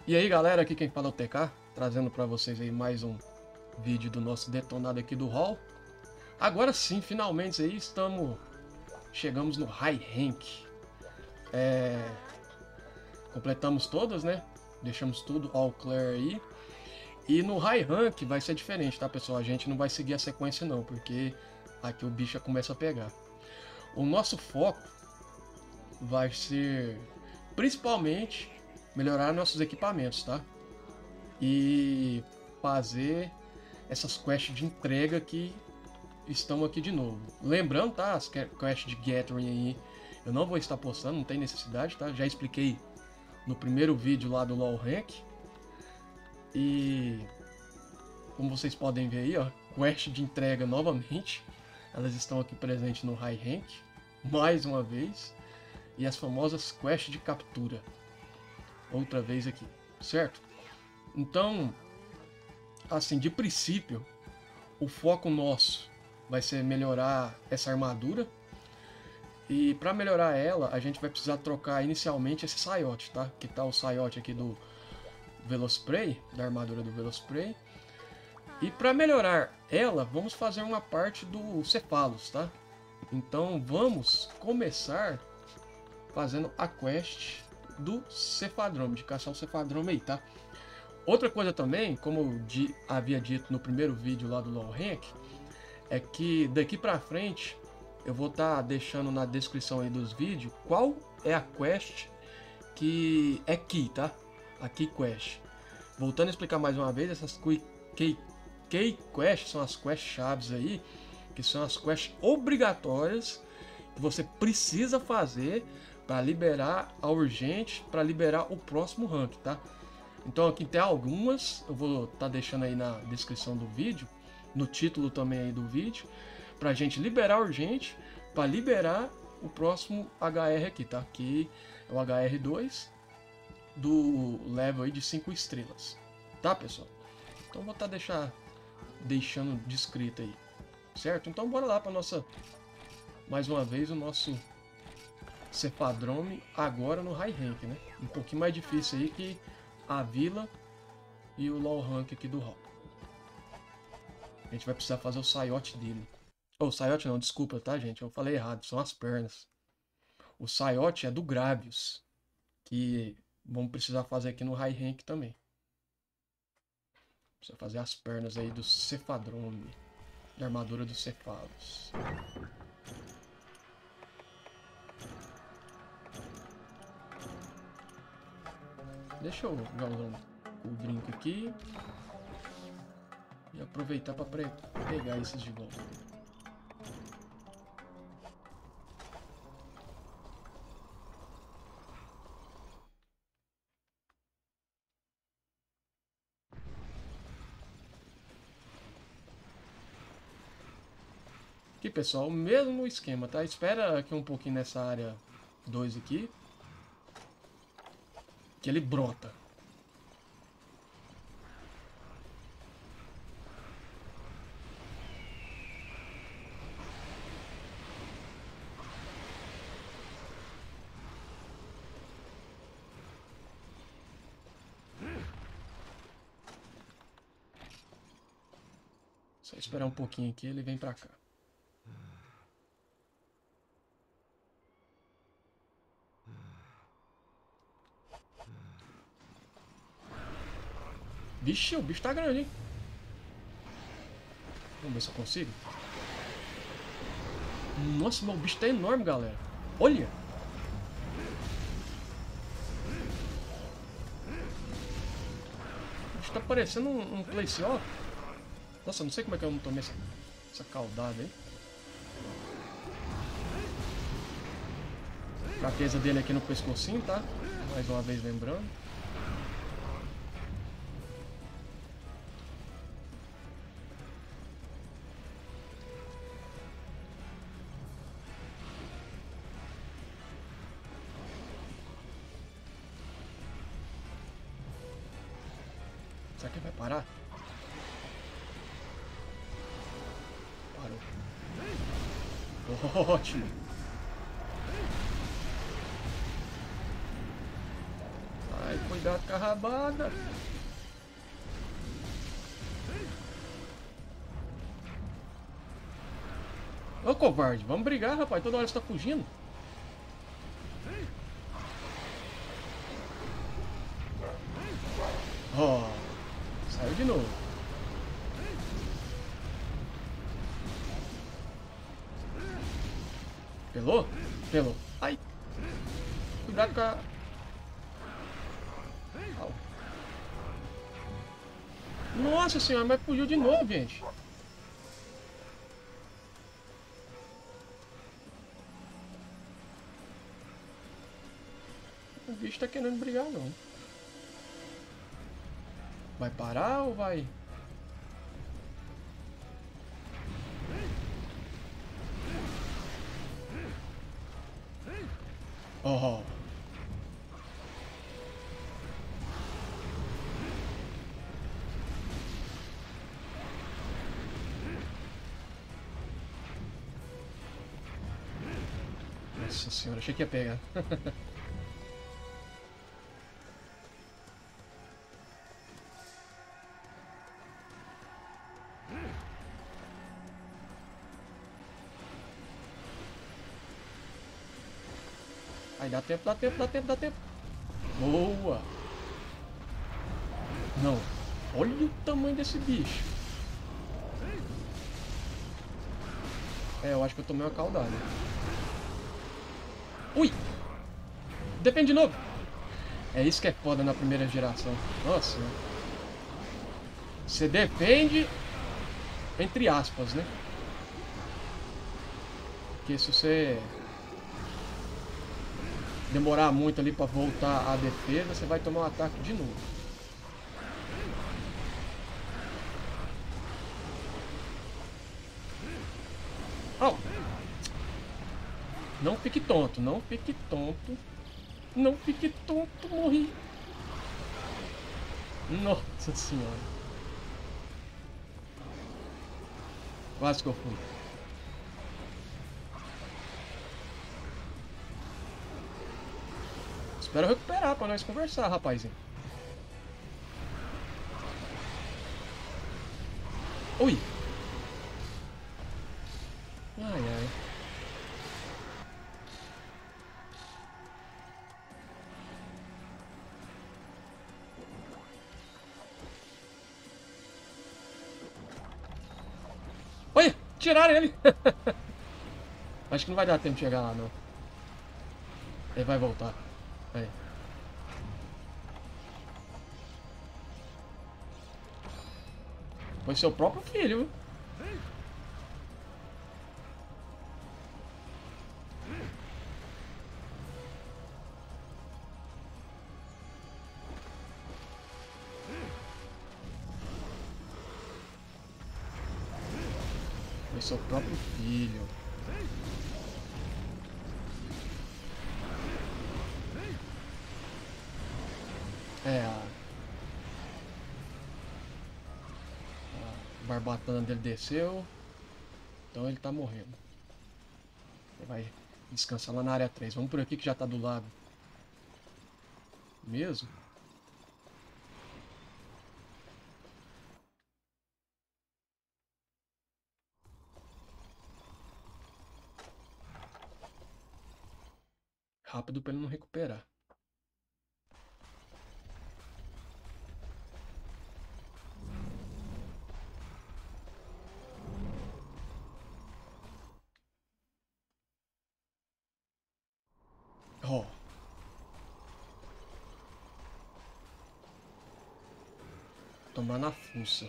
E aí galera, aqui quem fala é o TK, trazendo para vocês aí mais um vídeo do nosso detonado aqui do Hall. Agora sim, finalmente aí chegamos no High Rank. Completamos todas, né? Deixamos tudo all clear aí. E no High Rank vai ser diferente, tá pessoal? A gente não vai seguir a sequência não, porque aqui o bicho já começa a pegar. O nosso foco vai ser principalmente melhorar nossos equipamentos, tá? E fazer essas quests de entrega que estão aqui de novo. Lembrando, tá? As quests de Gathering aí eu não vou estar postando, não tem necessidade, tá? Já expliquei no primeiro vídeo lá do LoL Rank. E como vocês podem ver aí, ó, quest de entrega novamente. Elas estão aqui presentes no High Rank, mais uma vez. E as famosas quests de captura, outra vez aqui, certo? Então, assim, de princípio, o foco nosso vai ser melhorar essa armadura. E para melhorar ela, a gente vai precisar trocar inicialmente esse saiote, tá? Que tá o saiote aqui do Velospray, da armadura do Velospray. E para melhorar ela, vamos fazer uma parte do Cephalus, tá? Então vamos começar fazendo a quest do Cefadrome, de caçar o Cefadrome aí, tá? Outra coisa também, como eu havia dito no primeiro vídeo lá do LoL Rank, é que daqui pra frente eu vou estar deixando na descrição aí dos vídeos qual é a quest que é Key, tá? A Key Quest. Voltando a explicar mais uma vez, essas Key Quests são as quests chaves aí, que são as quests obrigatórias que você precisa fazer para liberar a urgente, para liberar o próximo rank, tá? Então aqui tem algumas, eu vou estar deixando aí na descrição do vídeo, no título também aí do vídeo, pra gente liberar urgente, para liberar o próximo HR aqui, tá? Que é o HR2 do level aí de 5 estrelas, tá pessoal? Então vou estar deixando descrito aí, certo? Então bora lá para nossa, mais uma vez o nosso Cefadrome agora no High Rank, né? Um pouquinho mais difícil aí que a Vila e o Low Rank aqui do Hall. A gente vai precisar fazer o saiote dele. O saiote não, desculpa, tá gente? Eu falei errado, são as pernas. O saiote é do Gravius, que vamos precisar fazer aqui no High Rank também. Precisa fazer as pernas aí do Cefadrome, da armadura do Cephalus. Deixa eu jogar o brinco aqui e aproveitar para pegar esses de volta. Aqui pessoal, o mesmo esquema, tá? Espera aqui um pouquinho nessa área 2 aqui, que ele brota. Só esperar um pouquinho aqui, ele vem pra cá. Vixe, o bicho tá grande, hein? Vamos ver se eu consigo. Nossa, meu bicho tá enorme, galera. Olha! O bicho tá parecendo um Placeol. Nossa, não sei como é que eu não tomei essa caudada aí. Fraqueza dele aqui no pescocinho, tá? Mais uma vez lembrando. Será que vai parar? Parou. Ótimo. Ai, foi Cuidado com a rabada. Ô covarde, vamos brigar, rapaz. Toda hora você tá fugindo. Ó, saiu de novo. Pelou? Pelou. Ai. Cuidado com a... Au. Nossa senhora, mas fugiu de novo, gente. O bicho tá querendo brigar, não. Vai parar ou vai... Oh. Nossa senhora, achei que ia pegar. Aí dá tempo, dá tempo, dá tempo, dá tempo. Boa. Não. Olha o tamanho desse bicho. É, eu acho que eu tomei uma caudada. Ui! Depende de novo. É isso que é foda na primeira geração. Nossa. Você depende, entre aspas, né? Porque se você demorar muito ali pra voltar à defesa, você vai tomar um ataque de novo. Oh. Não fique tonto, não fique tonto. Não fique tonto, morri. Nossa senhora. Quase que eu fui. Espero recuperar pra nós conversar, rapazinho. Ui! Ai, ai. Olha! Tiraram ele! Acho que não vai dar tempo de chegar lá, não. Ele vai voltar. Aí. Foi seu próprio filho, viu? Foi seu próprio filho. É, a barbatana dele desceu. Então ele tá morrendo. Ele vai descansar lá na área 3. Vamos por aqui que já tá do lado. Mesmo? Rápido pra ele não recuperar. Ó. Tomar na fuça.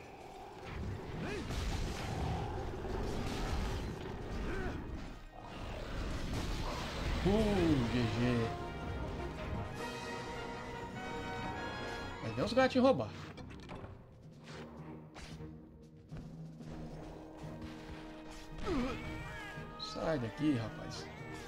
GG. Vai ver os gatinhos roubar. Sai daqui, rapaz.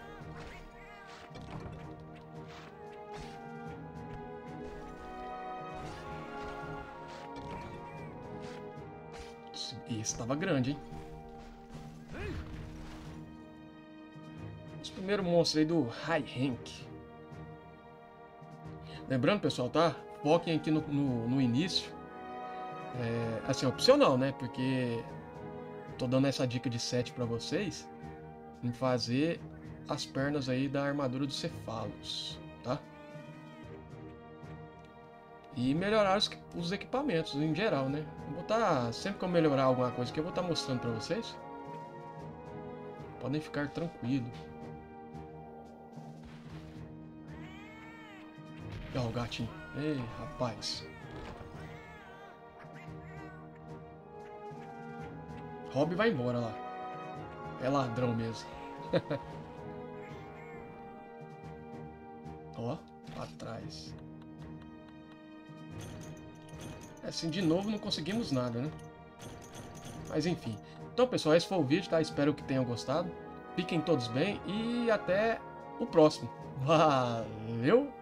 Esse tava grande, hein? Os primeiros monstros aí do High Rank. Lembrando, pessoal, tá? Foquem aqui no início. Assim, opcional, né? Porque tô dando essa dica de set pra vocês em fazer as pernas aí da armadura dos cefalos, tá? E melhorar os equipamentos em geral, né? Eu vou estar, sempre que eu melhorar alguma coisa aqui, eu vou estar mostrando pra vocês. Podem ficar tranquilos. Ó, o gatinho. Ei, rapaz. Rob vai embora lá. É ladrão mesmo. Ó, pra trás. Assim, de novo, não conseguimos nada, né? Mas enfim. Então, pessoal, esse foi o vídeo, tá? Espero que tenham gostado. Fiquem todos bem e até o próximo. Valeu!